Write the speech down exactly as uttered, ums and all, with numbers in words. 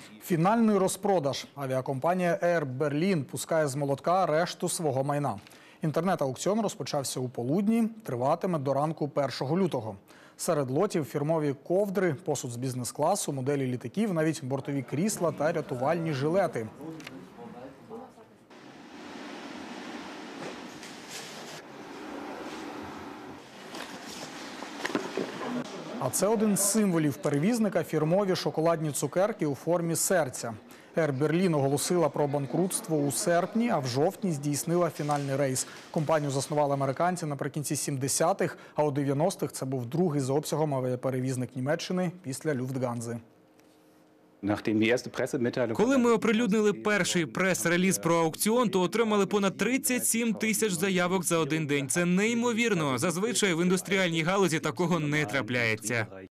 Фінальний розпродаж. Авіакомпанія Air Berlin пускає з молотка решту свого майна. Інтернет-аукціон розпочався у полудні, триватиме до ранку першого лютого. Серед лотів фірмові ковдри, посуд з бізнес-класу, моделі літаків, навіть бортові крісла та рятувальні жилети. А це один з символів перевізника – фірмові шоколадні цукерки у формі серця. Air Berlin оголосила про банкрутство у серпні, а в жовтні здійснила фінальний рейс. Компанію заснували американці наприкінці сімдесятих, а у дев'яностих це був другий за обсягом авіаперевізник Німеччини після Люфтганзи. Коли ми оприлюднили перший прес-реліз про аукціон, то отримали понад тридцять сім тисяч заявок за один день. Це неймовірно. Зазвичай в індустріальній галузі такого не трапляється.